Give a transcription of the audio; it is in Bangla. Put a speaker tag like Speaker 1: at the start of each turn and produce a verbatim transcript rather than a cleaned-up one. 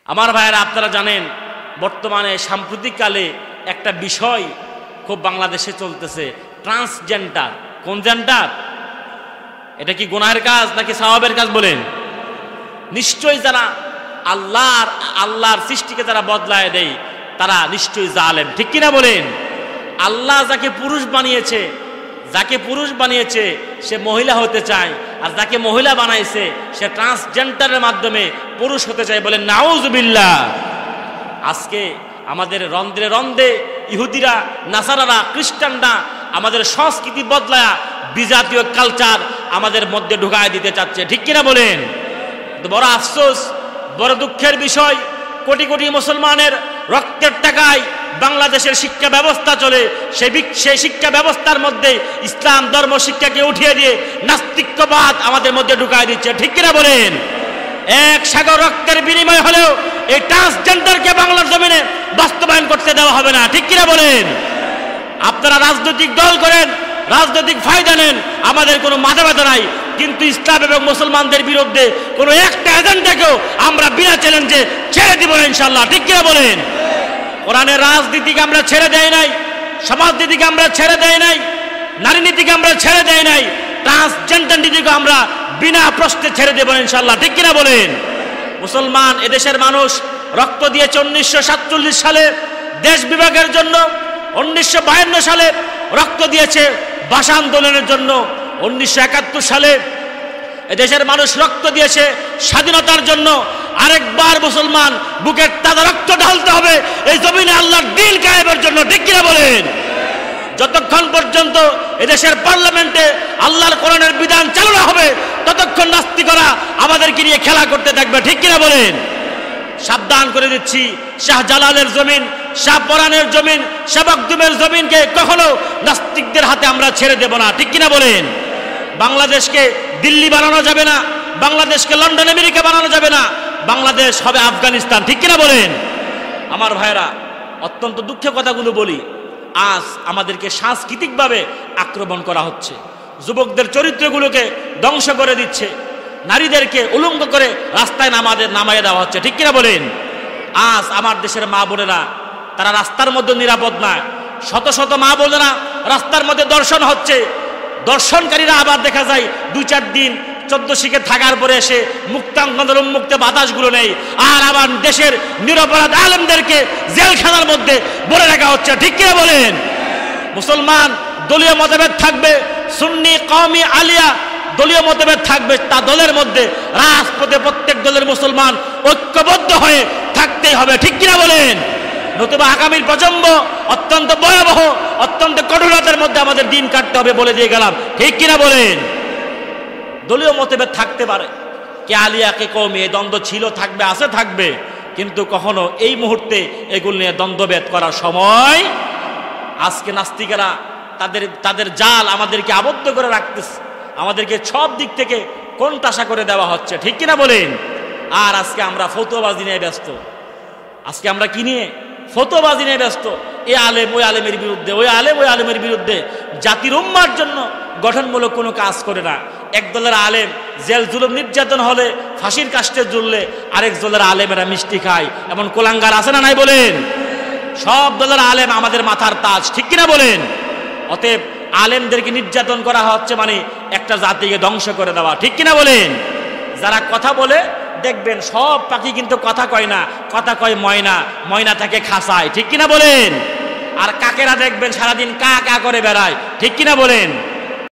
Speaker 1: আমার ভাইয়েরা, আপনারা জানেন বর্তমানে সাম্প্রতিককালে একটা বিষয় খুব বাংলাদেশে চলতেছে, ট্রান্সজেন্ডার। কোন জেন্ডার? এটা কি গুনাহের কাজ নাকি সওয়াবের কাজ বলেন? নিশ্চয়ই যারা আল্লাহর আল্লাহর সৃষ্টিকে যারা বদলায় দেয় তারা নিশ্চয়ই জালেম, ঠিক কিনা বলেন? আল্লাহ যাকে পুরুষ বানিয়েছে যাকে পুরুষ বানিয়েছে সে মহিলা হতে চায়, আর যাকে মহিলা বানাইছে সে ট্রান্সজেন্ডারের মাধ্যমে পুরুষ হতে চায়। বলেন নাউজুবিল্লাহ। আজকে আমাদের রন্ধ্রে রন্ধ্রে ইহুদিরা, নাসারারা, খ্রিস্টানরা আমাদের সংস্কৃতি বদলায়া বিজাতীয় কালচার আমাদের মধ্যে ঢুকায় দিতে চাচ্ছে, ঠিক কিনা বলেন? বড় আফসোস, বড় দুঃখের বিষয়, কোটি কোটি মুসলমানের রক্তের টাকায় বাংলাদেশের শিক্ষা ব্যবস্থা চলে। সেই শিক্ষা ব্যবস্থার মধ্যে ইসলাম ধর্ম শিক্ষাকে উঠিয়ে দিয়ে নাস্তিক্যবাদ আমাদের মধ্যে ঢুকায় দিচ্ছে, ঠিক কিনা বলেন? এক সাগর রক্তের বিনিময় হলেও এই ট্রান্সজেন্ডারকে বাংলার জমিনে বাস্তবায়ন করতে দেওয়া হবে না, ঠিক কিনা বলেন? আপনারা রাজনৈতিক দল করেন, রাজনৈতিক ফায়দা নেন, আমাদের কোনো মাথা ব্যথা নাই, কিন্তু ইসলাম এবং মুসলমানদের বিরুদ্ধে কোনো একটা এজেন্ডাকেও আমরা বিনা চ্যালেঞ্জে ছেড়ে দিব না ইনশাআল্লাহ, ঠিক কিনা বলেন? কোরআনের রাজনীতিকে আমরা ছেড়ে দেয় নাই, সমাজনীতিকে আমরা ছেড়ে দেয় নাই, নারী নীতিকে আমরা ছেড়ে দেয় নাই, ট্রান্সজেন্ডার নীতিকে আমরা বিনা প্রশ্নে ছেড়ে দেব ইনশাআল্লাহ, ঠিক কিনা বলেন? মুসলমান এদেশের মানুষ রক্ত দিয়েছে উনিশশো সাতচল্লিশ সালে দেশ বিভাগের জন্য, উনিশশো বায়ান্ন সালে রক্ত দিয়েছে ভাষা আন্দোলনের জন্য, উনিশশো একাত্তর সালে এদেশের মানুষ রক্ত দিয়েছে স্বাধীনতার জন্য। আরেকবার মুসলমান বুকের তাজা রক্ত ঢালতে হবে এই জমিনে আল্লাহর দ্বীন কায়েমের জন্য, ঠিক কিনা বলেন? যতক্ষণ পর্যন্ত এদেশের পার্লামেন্টে আল্লাহর কোরআনের বিধান চালু না হবে ততক্ষণ নাস্তিকরা আমাদেরকে নিয়ে খেলা করতে থাকবে, ঠিক কিনা বলেন? সাবধান করে দিচ্ছি, শাহজালালের জমিন, শাহপরানের জমিন, শাহবাগদুমের জমিনকে কখনো নাস্তিকদের হাতে আমরা ছেড়ে দেব না, ঠিক কিনা বলেন? বাংলাদেশকে দিল্লি বানানো যাবে না, বাংলাদেশকে লন্ডন আমেরিকা বানানো যাবে না, বাংলাদেশ হবে আফগানিস্তান, ঠিক কিনা বলেন? আমার ভাইরা, অত্যন্ত দুঃখের কথাগুলো বলি, আজ আমাদেরকে সাংস্কৃতিকভাবে আক্রমণ করা হচ্ছে, যুবকদের চরিত্রগুলোকে ধ্বংস করে দিচ্ছে, নারীদেরকে উলঙ্গ করে রাস্তায় নামাদের নামাইয়ে দেওয়া হচ্ছে, ঠিক কিনা বলেন? আজ আমার দেশের মা বোনেরা তারা রাস্তার মধ্যে নিরাপদ না, শত শত মা বোনেরা রাস্তার মধ্যে দর্শন হচ্ছে, দর্শনকারীরা আবার দেখা যায় দুই চার দিন চোদ্দ শিখে থাকার পরে এসে মুক্তাঙ্গনের উন্মুক্ত বাতাসগুলো নেই, আর আবার দেশের নিরপরাধ আলেমদেরকে জেলখানার মধ্যে ভরে রাখা হচ্ছে, ঠিক কিনা বলেন? মুসলমান দলীয় মতভেদ থাকবে, সুন্নি কওমি আলিয়া দলীয় মতভেদ থাকবে, তা দলের মধ্যে রাজপথে প্রত্যেক দলের মুসলমান ঐক্যবদ্ধ হয়ে থাকতেই হবে, ঠিক কিনা বলেন? নতুবা আগামীর প্রজন্ম অত্যন্ত ভয়াবহ, অত্যন্ত কঠোরতার মধ্যে আমাদের দিন কাটতে হবে বলে দিয়ে গেলাম, ঠিক কিনা বলেন? দলীয় মতভেদ থাকতে পারে, কে আলিয়া কে কওমি, এই দ্বন্দ্ব ছিল, থাকবে, আছে, থাকবে, কিন্তু কখনো এই মুহূর্তে এগুলো নিয়ে দ্বন্দ্বভেদ করার সময়। আজকে নাস্তিকেরা তাদের তাদের জাল আমাদেরকে আবদ্ধ করে রাখতেছে, আমাদেরকে সব দিক থেকে কোণঠাসা করে দেওয়া হচ্ছে, ঠিক কিনা বলেন? আর আজকে আমরা ফতোয়াবাজি নিয়ে ব্যস্ত, আজকে আমরা কি নিয়ে? ফতোয়াবাজি নিয়ে ব্যস্ত। এ আলেম ওই আলেমের বিরুদ্ধে, ওই আলেম ওই আলেমের বিরুদ্ধে, জাতির উম্মার জন্য গঠনমূলক কোনো কাজ করে না। এক দলের আলেম জেল জুলুম নির্যাতন হলে ফাঁসির কাস্টে ঝুললে আরেক দলের আলেমেরা মিষ্টি খায়, এমন কোলাঙ্গার আছে না নাই বলেন? সব দলের আলেম আমাদের মাথার তাজ, ঠিক কিনা বলেন? অতএব আলেমদেরকে নির্যাতন করা হচ্ছে মানে একটা জাতিকে ধ্বংস করে দেওয়া, ঠিক কিনা বলেন? যারা কথা বলে দেখবেন সব পাখি কিন্তু কথা কয় না, কথা কয় ময়না, ময়না থাকে খাসায়, ঠিক কিনা বলেন? আর কাকেরা দেখবেন সারাদিন কা কা করে বেড়ায়, ঠিক কিনা বলেন?